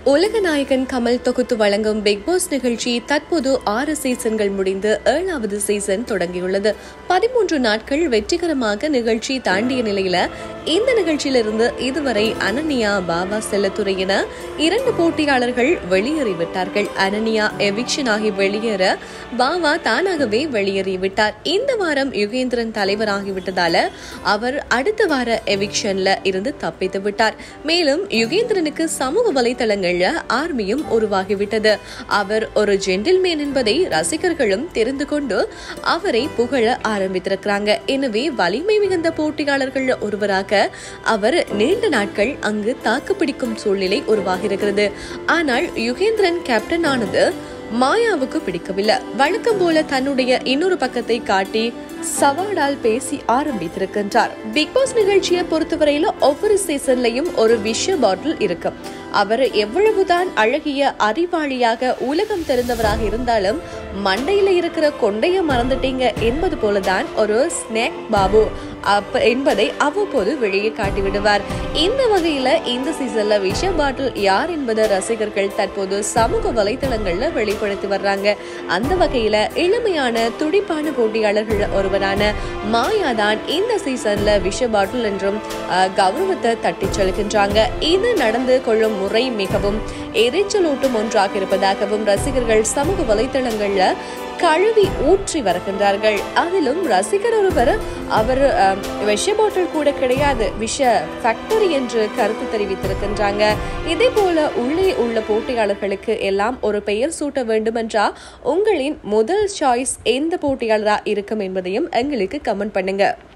உலக நாயகன் கமல் தொகுத்து வழங்கும் பிக் பாஸ் நிகழ்ச்சி தற்போது 6 சீசன்கள் முடிந்து 7வது சீசன் தொடங்கியுள்ளது. 13 நாட்கள் வெற்றிகரமாக நிகழ்ச்சி தாண்டிய நிலையில இந்த நிகழ்ச்சியிலிருந்து இதுவரை அனன்யா, பாபா செல்லத்துறை என 2 போட்டியாளர்கள் வெளியேறிவிட்டார்கள். அனன்யா எவிக்ஷன் ஆகி வெளியேற, பாபா தானாகவே வெளியேறிவிட்டார். இந்த வாரம் யுகேந்திரன் தலைவராகிவிட்டதால அவர் அடுத்த வார எவிக்ஷன்ல இருந்து தப்பித்து விட்டார். மேலும் யுகேந்திரனுக்கு சமூக வலைதளங்கள் ஆர்மியும் உருவாகிவிட்டது. அவர் ஒரு ஜென்டில்மேன் என்பதை ரசிகர்களும் தெரிந்து கொண்டு அவரை புகழ ஆரம்பித்திருக்கிறாங்க. எனவே வலிமை மிகுந்த போட்டியாளர்கள் ஒருவராக அவர் நீண்ட நாட்கள் அங்கு தாக்குப்பிடிக்கும் சூழ்நிலை உருவாகிறது. ஆனால் யுகேந்திரன் கேப்டன் ஆனது மாயாவுக்கு பிடிக்கவில்லை. வழக்கம் போல தன்னுடைய இன்னொரு பக்கத்தை காட்டி சவாடால் பேசி ஆரம்பித்திருக்கின்றார். பிக் பாஸ் நிகழ்ச்சியை பொறுத்தவரையில ஒவ்வொரு சீசன்லயும் ஒரு விஷ பாட்டில் இருக்கு. அவர் எவ்வளவுதான் அழகிய அறிவாளியாக உலகம் தெரிந்தவராக இருந்தாலும் மண்டையில இருக்கிற கொண்டைய மறந்துட்டீங்க என்பது போலதான் ஒரு ஸ்நாக் பாபு என்பதை அவ்வப்போது வெளியே காட்டிவிடுவார். இந்த வகையில இந்த சீசன்ல விஷ பாட்டில் யார் என்பதை ரசிகர்கள் தற்போது சமூக வலைதளங்கள்ல வெளிப்படுத்தி வர்றாங்க. அந்த வகையில இளமையான துடிப்பான போட்டியாளர்கள் ஒருவரான மாயாதான் இந்த சீசன்ல விஷ பாட்டில் என்றும் கௌரவத்தை தட்டி செல்கின்றாங்க. இது நடந்து கொள்ளும் முறை மிகவும் எரிச்சலூட்டும் ஒன்றாக இருப்பதாகவும் ரசிகர்கள் சமூக வலைதளங்கள்ல கழுவி ஊற்றி வருகின்றார்கள். அதிலும் ரசிகர் ஒருவர் அவர் விஷ பாட்டில் கூட கிடையாது, விஷ ஃபேக்டரி என்று கருத்து தெரிவித்திருக்கின்றாங்க. இதே போல உள்ளே உள்ள போட்டியாளர்களுக்கு எல்லாம் ஒரு பெயர் சூட்ட வேண்டும் என்றா உங்களின் முதல் சாய்ஸ் எந்த போட்டியாளரா இருக்கும் என்பதையும் எங்களுக்கு கமெண்ட் பண்ணுங்க.